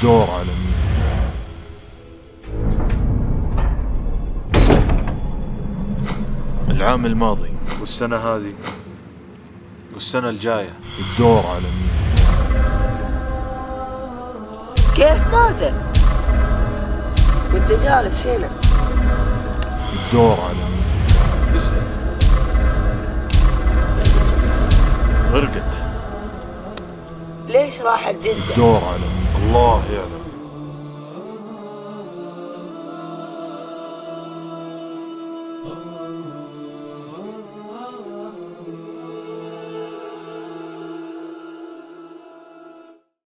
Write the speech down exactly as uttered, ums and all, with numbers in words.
الدور على مين؟ العام الماضي والسنة هذه والسنة الجاية. الدور على مين؟ كيف ماتت؟ وانت جالس هنا. الدور على مين؟ اسأل. غرقت. ليش راحت جدة؟ الدور على مين؟ الله يعلم. Oh.